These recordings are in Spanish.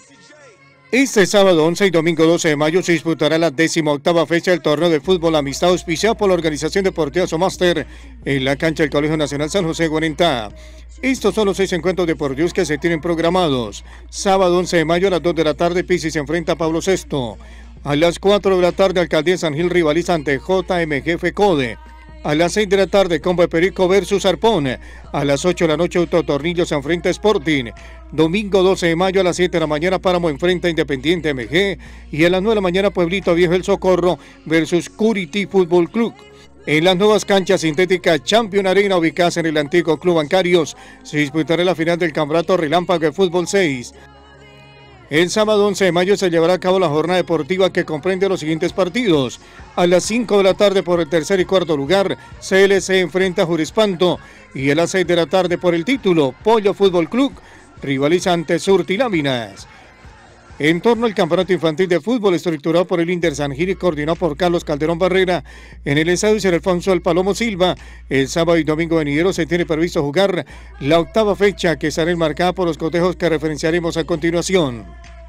Este sábado 11 y domingo 12 de mayo se disputará la 18ª fecha del torneo de fútbol amistad auspiciado por la Organización Deportiva Somaster en la cancha del Colegio Nacional San José de Guarentá. Estos son los 6 encuentros deportivos que se tienen programados. Sábado 11 de mayo a las 2 de la tarde Pizzi se enfrenta a Pablo VI. A las 4 de la tarde Alcaldía San Gil rivaliza ante JMG FECODE. A las 6 de la tarde Combo de Perico versus Arpón. A las 8 de la noche Autotornillo se enfrenta a Sporting. Domingo 12 de mayo a las 7 de la mañana Páramo enfrenta a Independiente MG. Y a las 9 de la mañana Pueblito Viejo El Socorro versus Curity Fútbol Club. En las nuevas canchas sintéticas Champion Arena ubicadas en el antiguo Club Bancarios se disputará la final del Campeonato Relámpago de Fútbol 6. El sábado 11 de mayo se llevará a cabo la jornada deportiva que comprende los siguientes partidos. A las 5 de la tarde por el tercer y cuarto lugar, CLC enfrenta a Jurispanto. Y a las 6 de la tarde por el título, Pollo Fútbol Club rivaliza ante Surtiláminas. En torno al campeonato infantil de fútbol estructurado por el Inder San Gil y coordinado por Carlos Calderón Barrera, en el estadio Sir Alfonso del Palomo Silva, el sábado y domingo venidero se tiene previsto jugar la 8ª fecha que estará enmarcada por los cotejos que referenciaremos a continuación.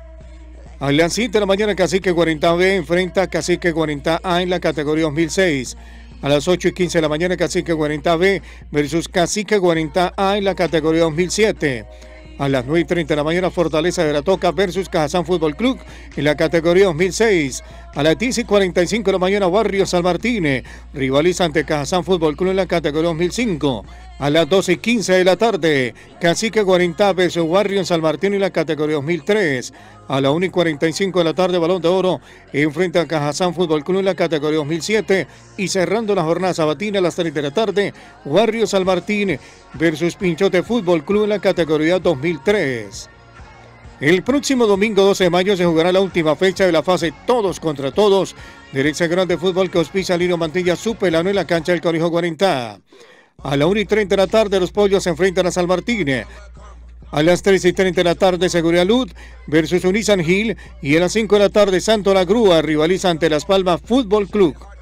A las 7 de la mañana Cacique Guarentá B enfrenta a Cacique Guarentá A en la categoría 2006. A las 8 y 15 de la mañana Cacique Guarentá B versus Cacique Guarentá A en la categoría 2007. A las 9 y 30 de la mañana Fortaleza de Gratoca versus Cajazán Fútbol Club en la categoría 2006. A las 10 y 45 de la mañana Barrio San Martín rivaliza ante Cajazán Fútbol Club en la categoría 2005. A las 12 y 15 de la tarde Cacique Guarentá versus Barrio San Martín en la categoría 2003. A las 1 y 45 de la tarde Balón de Oro enfrenta a Cajazán Fútbol Club en la categoría 2007. Y cerrando la jornada sabatina a las 3 de la tarde Barrio San Martín versus Pinchote Fútbol Club en la categoría 2003. El próximo domingo 12 de mayo se jugará la última fecha de la fase Todos contra Todos del hexagonal de fútbol que auspicia Lino Mantilla Supelano en la cancha del Colegio Guarentá. A la 1 y 30 de la tarde los Pollos se enfrentan a San Martín. A las 3 y 30 de la tarde Seguridad Luz versus Unisan Gil y a las 5 de la tarde Santo La Grúa rivaliza ante Las Palmas Fútbol Club.